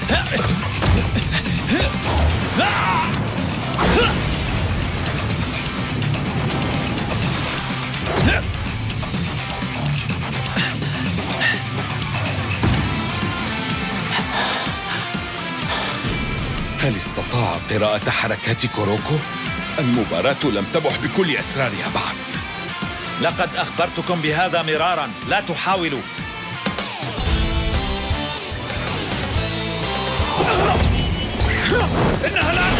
هل استطاع قراءة حركات كوروكو؟ المباراة لم تبح بكل أسرارها بعد. لقد أخبرتكم بهذا مرارا، لا تحاولوا. إنها لا.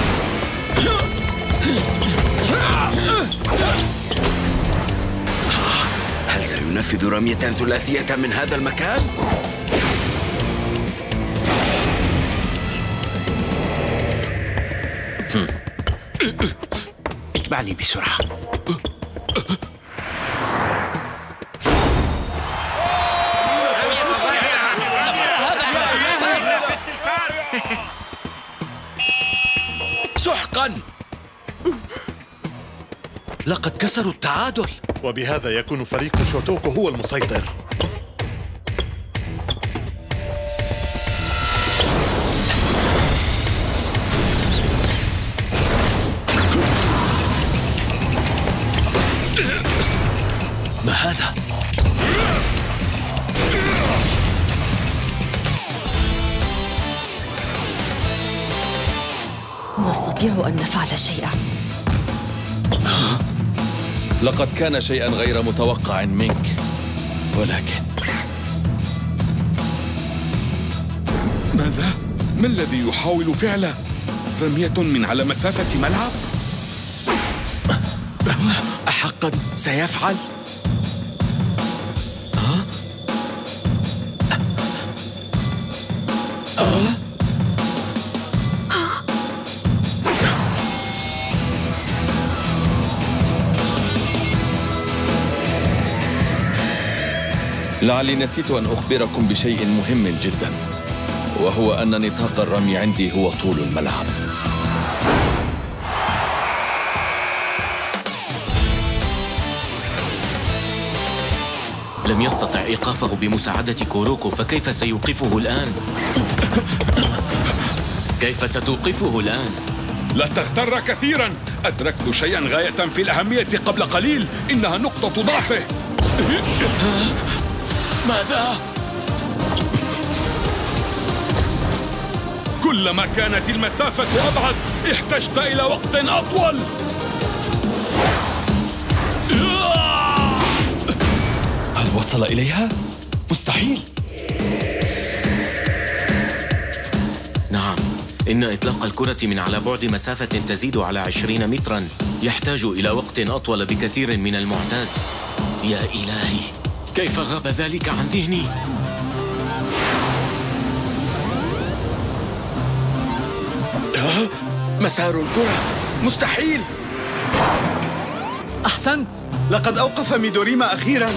هل سينفذ رمية ثلاثية من هذا المكان؟ اتبعني بسرعة. سحقا! لقد كسروا التعادل، وبهذا يكون فريق شوتوكو هو المسيطر. ما هذا؟ نستطيع أن نفعل شيئا. لقد كان شيئا غير متوقع منك، ولكن ماذا؟ ما الذي يحاول فعله؟ رمية من على مسافة ملعب؟ أحقا سيفعل؟ لعلي نسيت أن أخبركم بشيء مهم جدا، وهو أن نطاق الرمي عندي هو طول الملعب. لم يستطع إيقافه بمساعدة كوروكو، فكيف سيوقفه الآن؟ كيف ستوقفه الآن؟ لا تغتر كثيرا، أدركت شيئا غاية في الأهمية قبل قليل، إنها نقطة ضعفه. ماذا؟ كلما كانت المسافة أبعد احتجت إلى وقت أطول. هل وصل إليها؟ مستحيل. نعم، إن إطلاق الكرة من على بعد مسافة تزيد على 20 متراً يحتاج إلى وقت أطول بكثير من المعتاد. يا إلهي، كيف غاب ذلك عن ذهني؟ مسار الكرة مستحيل. أحسنت، لقد أوقف ميدوريما أخيراً.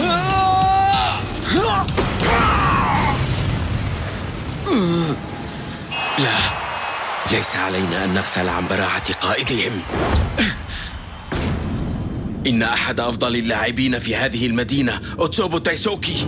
لا، ليس علينا أن نغفل عن براعة قائدهم. إن أحد أفضل اللاعبين في هذه المدينة أوتسوبو تايسوكي.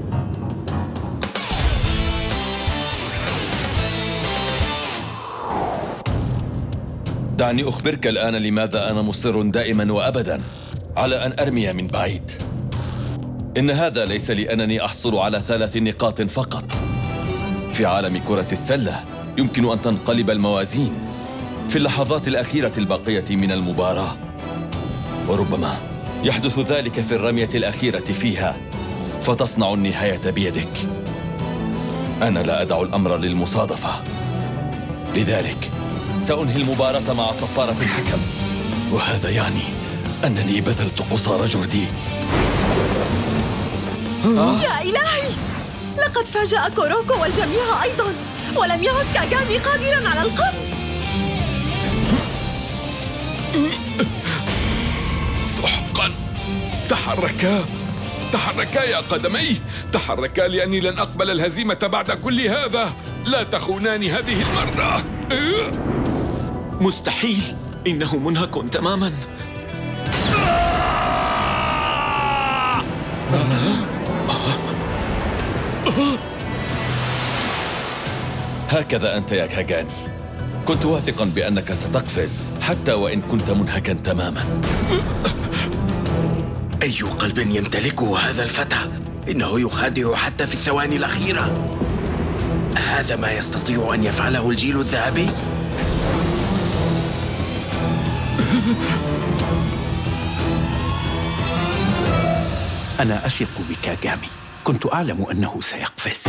دعني أخبرك الآن لماذا أنا مصر دائما وأبدا على أن أرمي من بعيد. إن هذا ليس لأنني أحصل على 3 نقاط فقط. في عالم كرة السلة يمكن أن تنقلب الموازين في اللحظات الأخيرة الباقية من المباراة، وربما يحدث ذلك في الرمية الأخيرة فيها فتصنع النهاية بيدك. أنا لا أدع الأمر للمصادفة، لذلك سأنهي المباراة مع صفارة الحكم، وهذا يعني أنني بذلت قصارى جهدي. يا إلهي، لقد فاجأ كوروكو والجميع أيضا، ولم يعد كاغامي قادرا على القفز. سحقا! تحركا يا قدمي، تحركا لأني لن أقبل الهزيمة بعد كل هذا. لا تخوناني هذه المرة. مستحيل، إنه منهك تماما. هكذا أنت يا كاغامي. كنت واثقا بأنك ستقفز حتى وإن كنت منهكا تماما. أي قلب يمتلكه هذا الفتى؟ إنه يخادع حتى في الثواني الأخيرة. هذا ما يستطيع أن يفعله الجيل الذهبي؟ أنا أثق بكاغامي. كنت أعلم أنه سيقفز.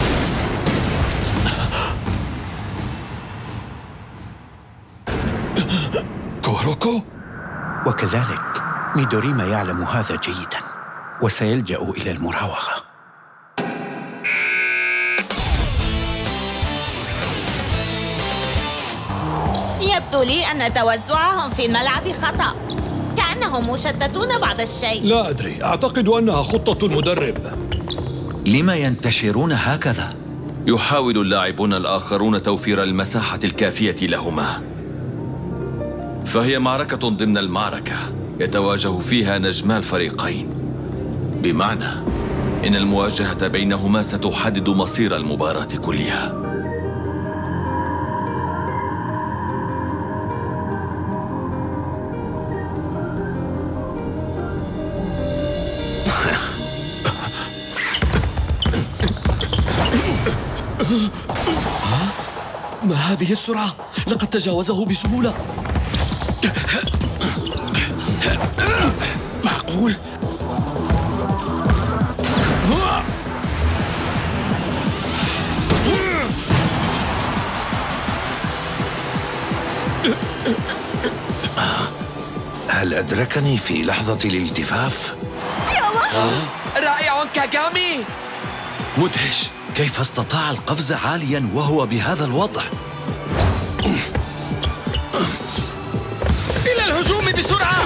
كوروكو؟ وكذلك ميدوريما يعلم هذا جيدا وسيلجأ إلى المراوغة. يبدو لي أن توزعهم في الملعب خطأ. كأنهم مشتتون بعض الشيء. لا أدري، أعتقد أنها خطة المدرب. لما ينتشرون هكذا؟ يحاول اللاعبون الآخرون توفير المساحة الكافية لهما، فهي معركة ضمن المعركة يتواجه فيها نجما الفريقين، بمعنى إن المواجهة بينهما ستحدد مصير المباراة كلها. ما هذه السرعة؟ لقد تجاوزه بسهولة. معقول؟ هل أدركني في لحظة الالتفاف؟ رائع كاغامي! مدهش. كيف استطاع القفز عاليا وهو بهذا الوضع؟ إلى الهجوم بسرعة!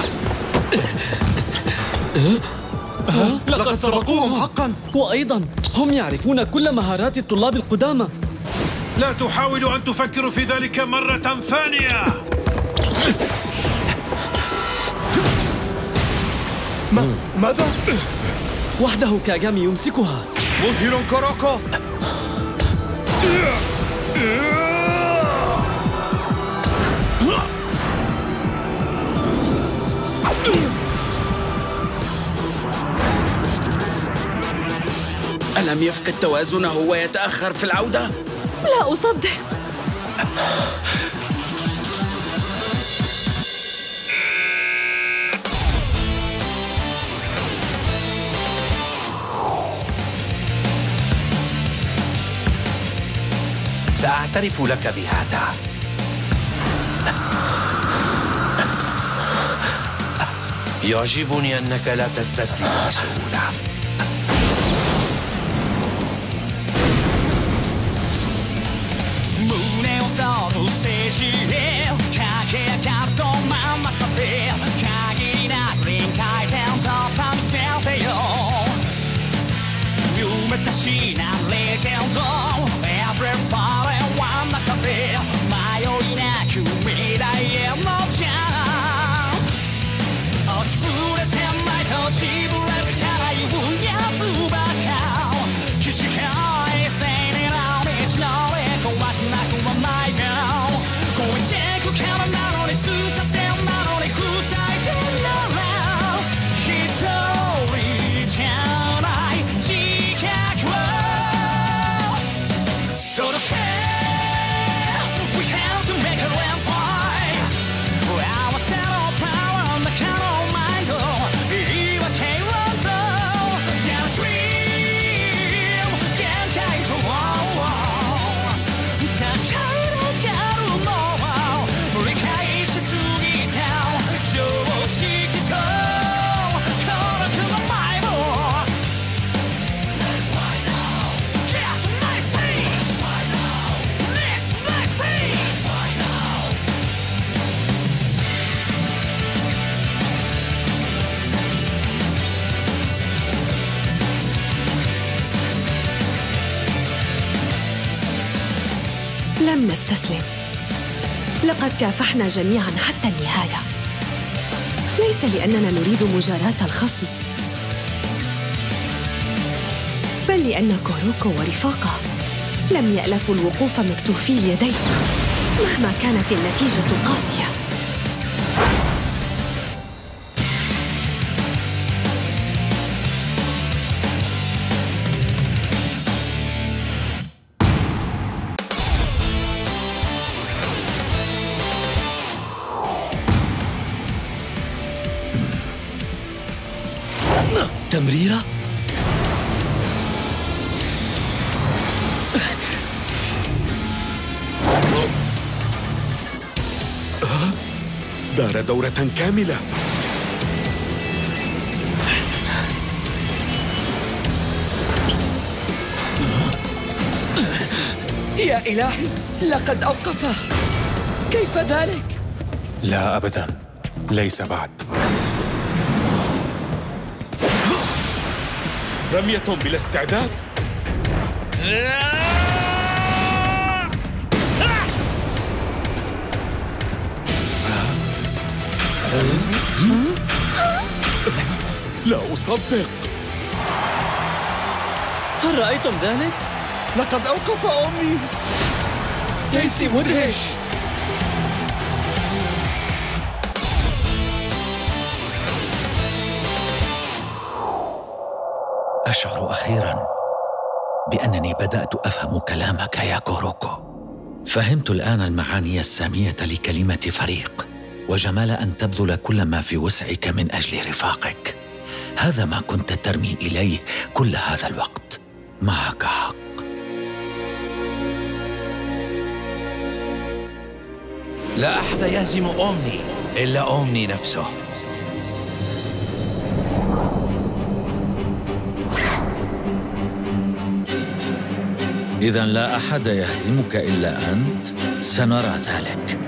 لقد سبقوهم حقا، وأيضا هم يعرفون كل مهارات الطلاب القدامى. لا تحاولوا أن تفكروا في ذلك مرة ثانية. ماذا؟ وحده كاغامي يمسكها. مظهر كوروكو. ألم يفقد توازنه ويتأخر في العودة؟ لا أصدق. سأعترف لك بهذا. يعجبني أنك لا تستسلم بسهولة. لم نستسلم. لقد كافحنا جميعا حتى النهاية، ليس لأننا نريد مجاراة الخصم، بل لأن كوروكو ورفاقه لم يألفوا الوقوف مكتوفي اليدين مهما كانت النتيجة قاسية. تمريرة؟ دار دورة كاملة. يا إلهي، لقد أوقفه. كيف ذلك؟ لا أبدا، ليس بعد. رمية بلا استعداد. لا أصدق. هل رأيتم ذلك؟ لقد أوقف أمي. كيسي مدهش. أشعر أخيراً بأنني بدأت أفهم كلامك يا كوروكو. فهمت الآن المعاني السامية لكلمة فريق، وجمال أن تبذل كل ما في وسعك من أجل رفاقك. هذا ما كنت ترمي إليه كل هذا الوقت. معك حق. لا أحد يهزم أومني إلا أومني نفسه. إذن لا أحد يهزمك إلا أنت؟ سنرى ذلك.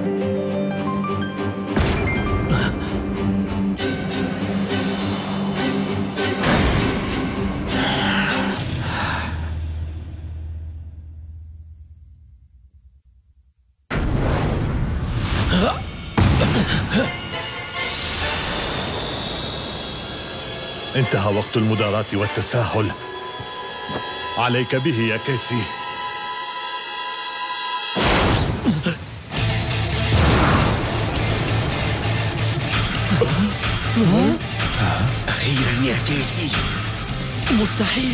انتهى وقت المداراة والتساهل. عليك به يا كيسي. أخيراً يا كيسي. مستحيل.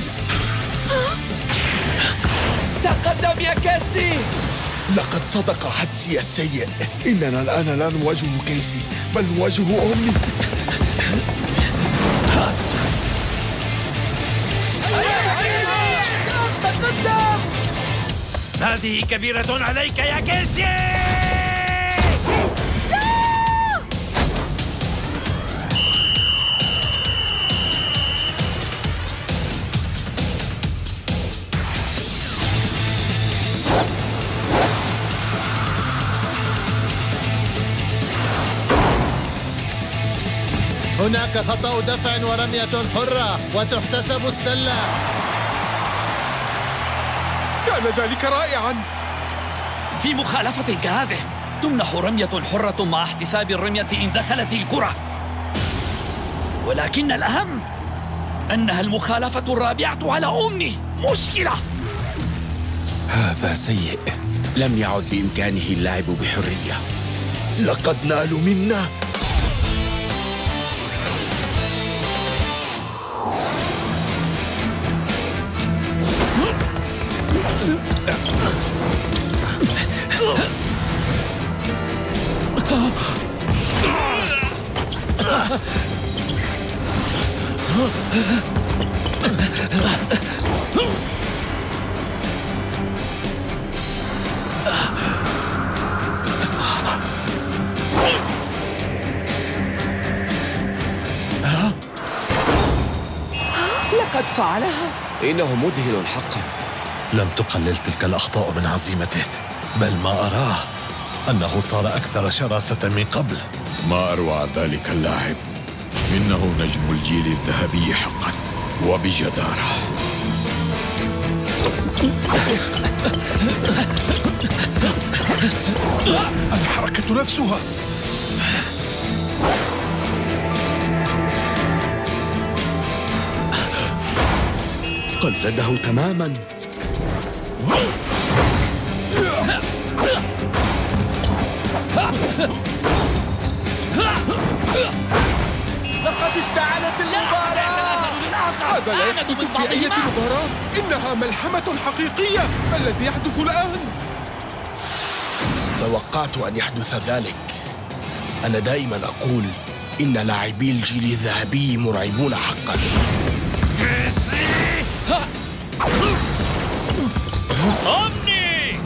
تقدم يا كيسي. لقد صدق حدسي السيء. إننا الآن لا نواجه كيسي، بل نواجه أمي. تقدم. هذه كبيرة عليك يا كيسي. هناك خطأ دفع ورمية حرة وتحتسب السلة. كان ذلك رائعاً. في مخالفة كهذه تمنح رمية حرة مع احتساب الرمية إن دخلت الكرة، ولكن الأهم أنها المخالفة الرابعة على أمي. مشكلة. هذا سيء. لم يعد بإمكانه اللعب بحرية. لقد نالوا منا. لقد فعلها. إنه مذهل حقا. لم تقلل تلك الأخطاء من عزيمته، بل ما أراه أنه صار أكثر شراسة من قبل. ما أروع ذلك اللاعب. إنه نجم الجيل الذهبي حقا وبجدارة. الحركة نفسها. قلده تماما. لقد اشتعلت المباراة. هذا لا يحدث في أي مباراة. إنها ملحمة حقيقية. ما الذي يحدث الآن؟ توقعت أن يحدث ذلك. أنا دائما أقول إن لاعبي الجيل الذهبي مرعبون حقا. أمني!